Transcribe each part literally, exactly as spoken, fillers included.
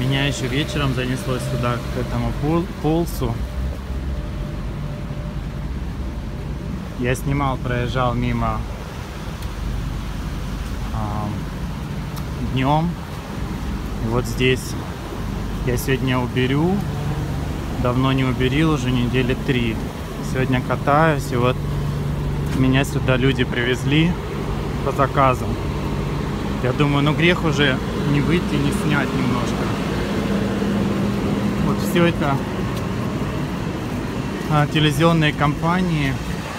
Меня еще вечером занесло сюда, к этому полсу. Я снимал, проезжал мимо э, днем. И вот здесь я сегодня уберу. Давно не уберил, уже недели три. Сегодня катаюсь, и вот меня сюда люди привезли по заказу. Я думаю, ну грех уже не выйти, не снять немножко. Вот все это а, телевизионные компании.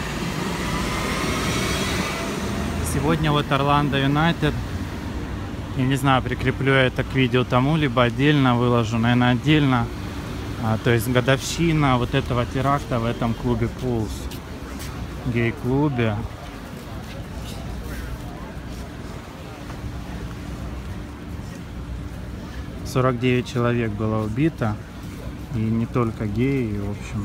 Сегодня вот Орландо Юнайтед. Я не знаю, прикреплю я это к видео тому, либо отдельно выложу, наверное, отдельно. А, то есть годовщина вот этого теракта в этом клубе Pulse, гей-клубе. сорок девять человек было убито, и не только геи, в общем,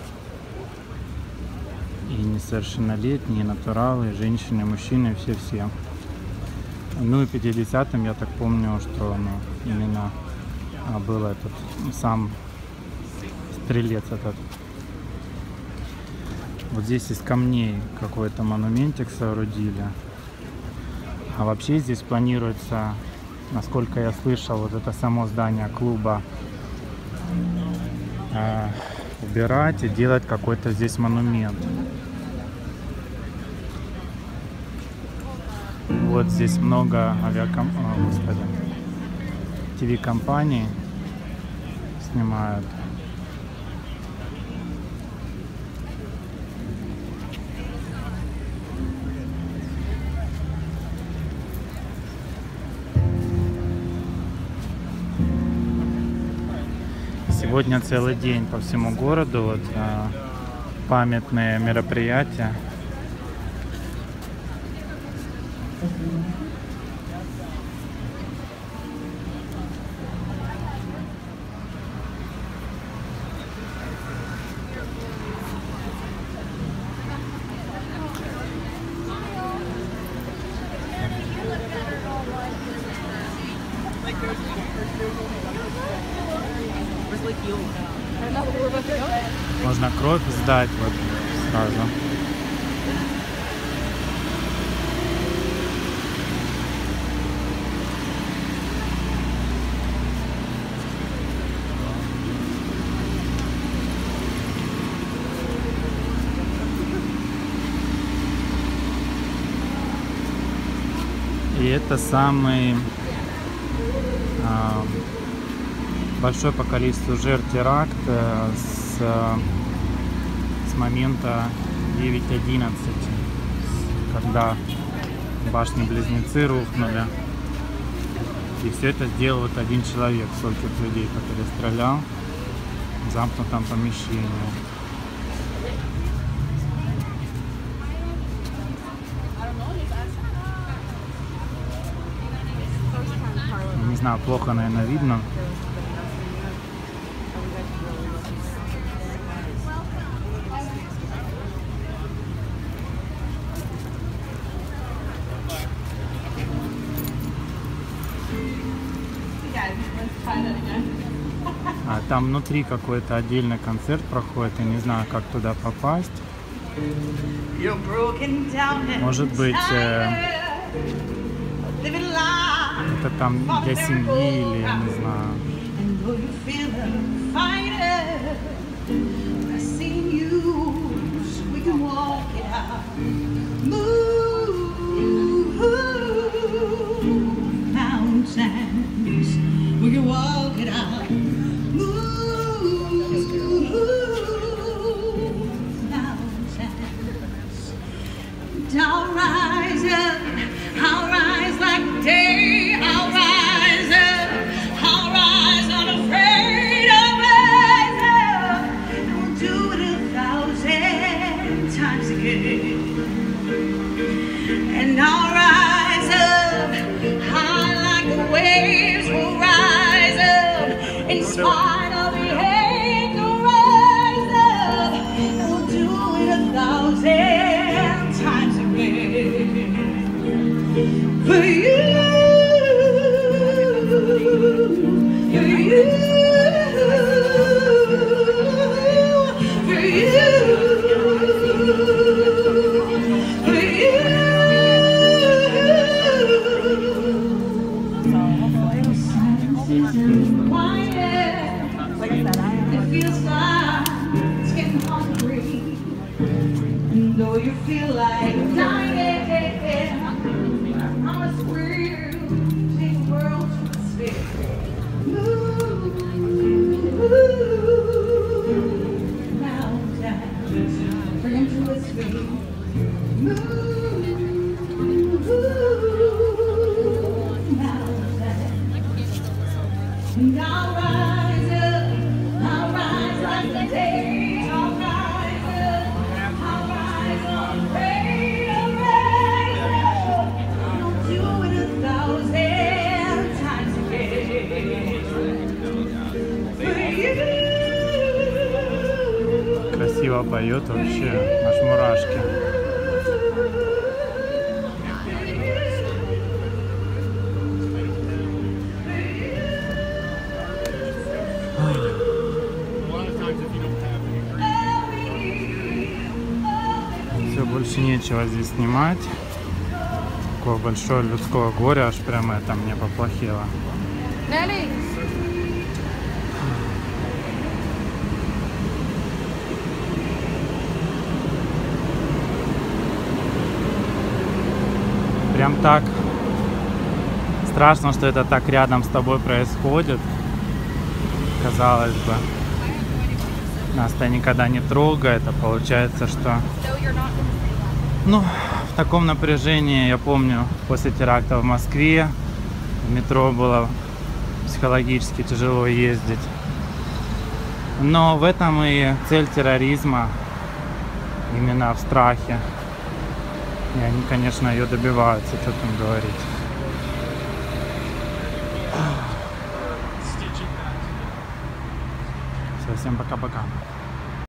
и несовершеннолетние, и натуралы, и женщины, и мужчины, все-все. Ну и в пятидесятом я так помню, что ну, именно был этот сам стрелец этот. Вот здесь из камней какой-то монументик соорудили. А вообще здесь планируется, насколько я слышал, вот это само здание клуба э, убирать и делать какой-то здесь монумент. Вот здесь много авиаком... О, господи, ТВ-компаний снимают. Сегодня целый день по всему городу вот, а, памятные мероприятия. Можно кровь сдать вот сразу. И это самый а, большой по количеству жертв теракт э, с, э, с момента девять одиннадцать, когда башни-близнецы рухнули. И все это сделал вот один человек, стольких людей, который стрелял в замкнутом помещении. Не знаю, плохо, наверное, видно. А там внутри какой-то отдельный концерт проходит, я не знаю, как туда попасть. Может быть, э, это там для семьи или я не знаю. I'll rise up, I'll rise like day, I'll rise up, I'll rise unafraid of rising. Though you feel like dying, I'm a squirrel, take the world to the spin. Move, mountain, bring him to his feet. Move, mountain, and I'll rise up, I'll rise like the day, I'll rise up. Красиво поет вообще, аж мурашки. Все, больше нечего здесь снимать. Такое большое людское горе, аж прямо это мне поплохело. Прям так страшно, что это так рядом с тобой происходит. Казалось бы, нас-то никогда не трогает, а получается, что... Ну, в таком напряжении, я помню, после теракта в Москве в метро было психологически тяжело ездить. Но в этом и цель терроризма, именно в страхе. И они, конечно, ее добиваются, что там говорить. Все, всем пока-пока.